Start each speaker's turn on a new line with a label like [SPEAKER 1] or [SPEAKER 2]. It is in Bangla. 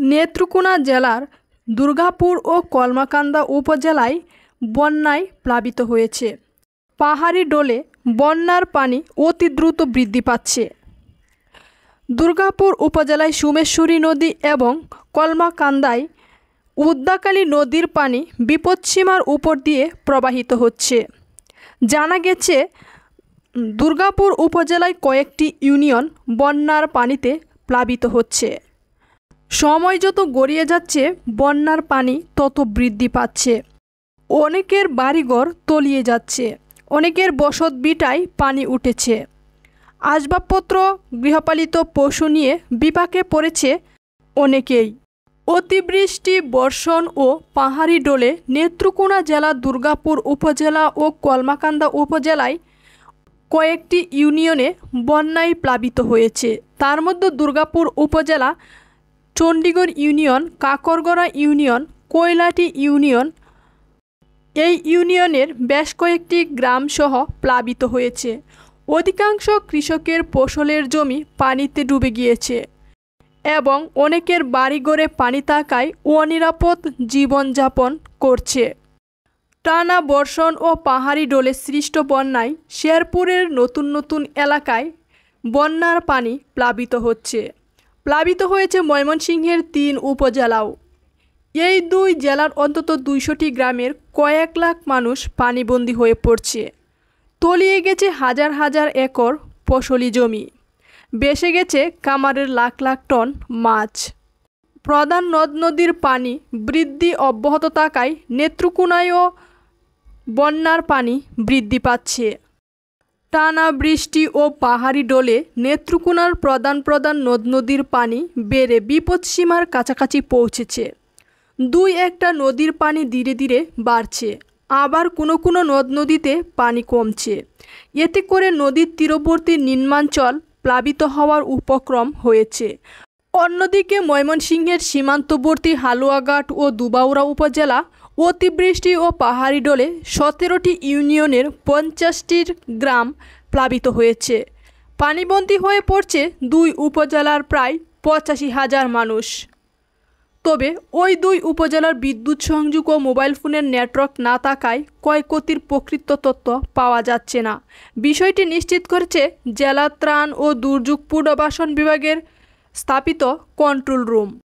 [SPEAKER 1] নেত্রকোনা জেলার দুর্গাপুর ও কলমাকান্দা উপজেলায় বন্যায় প্লাবিত হয়েছে। পাহাড়ি ডোলে বন্যার পানি অতি দ্রুত বৃদ্ধি পাচ্ছে। দুর্গাপুর উপজেলায় সোমেশ্বরী নদী এবং কলমাকান্দায় উদ্দাকালী নদীর পানি বিপদসীমার উপর দিয়ে প্রবাহিত হচ্ছে। জানা গেছে, দুর্গাপুর উপজেলায় কয়েকটি ইউনিয়ন বন্যার পানিতে প্লাবিত হচ্ছে। সময় যত গড়িয়ে যাচ্ছে বন্যার পানি তত বৃদ্ধি পাচ্ছে। অনেকের বাড়িঘর তলিয়ে যাচ্ছে, অনেকের বসত ভিটায় পানি উঠেছে। আসবাবপত্র, গৃহপালিত পশু নিয়ে বিপাকে পড়েছে অনেকেই। অতিবৃষ্টি, বর্ষণ ও পাহাড়ি ডোলে নেত্রকোনা জেলা, দুর্গাপুর উপজেলা ও কলমাকান্দা উপজেলায় কয়েকটি ইউনিয়নে বন্যায় প্লাবিত হয়েছে। তার মধ্যে দুর্গাপুর উপজেলা Chandigarh union, Kakargara union, Kailati union, এই ইউনিয়নের বেশ কয়েকটি গ্রামসহ প্লাবিত হয়েছে। অধিকাংশ কৃষকের ফসলের জমি পানিতে ডুবে গিয়েছে এবং অনেকের বাড়িঘরে পানি থাকায় অনিরাপদ জীবনযাপন করছে। টানা বর্ষণ ও পাহাড়ি ডোলে সৃষ্ট বন্যায় শেরপুরের নতুন নতুন এলাকায় বন্যার পানি প্লাবিত হচ্ছে। প্লাবিত হয়েছে ময়মনসিংহের 3 উপজেলাও। এই 2 জেলার অন্তত 200টি গ্রামের কয়েক লাখ মানুষ পানিবন্দী হয়ে পড়ছে। তলিয়ে গেছে হাজার হাজার একর ফসলি জমি, বেসে গেছে কামারের লাখ লাখ টন মাছ। প্রধান নদ নদীর পানি বৃদ্ধি অব্যাহত থাকায় নেত্রকোনায়ও বন্যার পানি বৃদ্ধি পাচ্ছে। টানা বৃষ্টি ও পাহাড়ি ডোলে নেত্রকোনার প্রধান নদ নদীর পানি বেড়ে বিপদসীমার কাছাকাছি পৌঁছেছে। 2-1টা নদীর পানি ধীরে ধীরে বাড়ছে, আবার কোনো নদ নদীতে পানি কমছে। এতে করে নদীর তীরবর্তী নিম্নাঞ্চল প্লাবিত হওয়ার উপক্রম হয়েছে। অন্যদিকে ময়মনসিংহের সীমান্তবর্তী হালুয়াঘাট ও দুবাউড়া উপজেলা অতিবৃষ্টি ও পাহাড়ি ডোলে 17টি ইউনিয়নের 50টির গ্রাম প্লাবিত হয়েছে। পানিবন্দী হয়ে পড়ছে 2 উপজেলার প্রায় 85,000 মানুষ। তবে ওই 2 উপজেলার বিদ্যুৎ সংযোগ ও মোবাইল ফোনের নেটওয়ার্ক না থাকায় ক্ষয়ক্ষতির প্রকৃত তথ্য পাওয়া যাচ্ছে না। বিষয়টি নিশ্চিত করেছে জেলা ত্রাণ ও দুর্যোগ পুনর্বাসন বিভাগের স্থাপিত কন্ট্রোল রুম।